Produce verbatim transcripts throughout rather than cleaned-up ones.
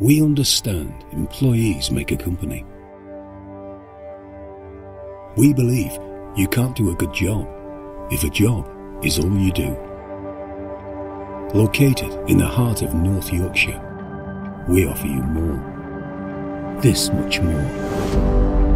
We understand employees make a company. We believe you can't do a good job if a job is all you do. Located in the heart of North Yorkshire, we offer you more. This much more.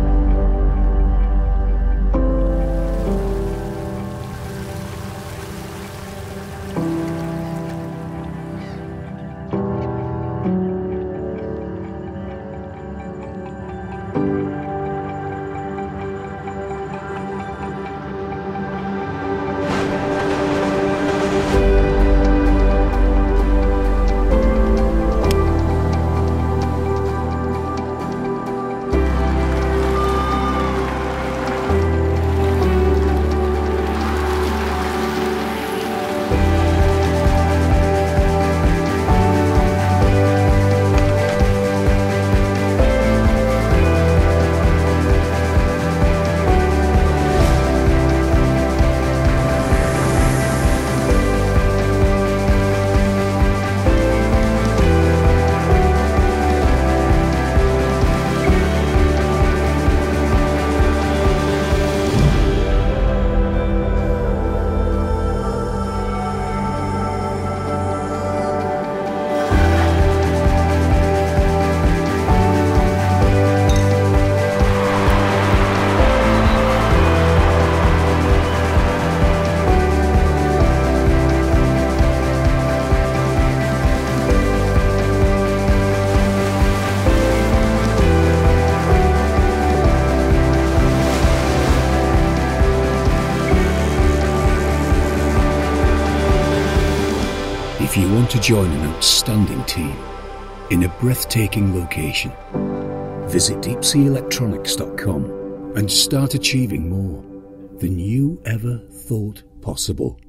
If you want to join an outstanding team in a breathtaking location, visit deep sea electronics dot com and start achieving more than you ever thought possible.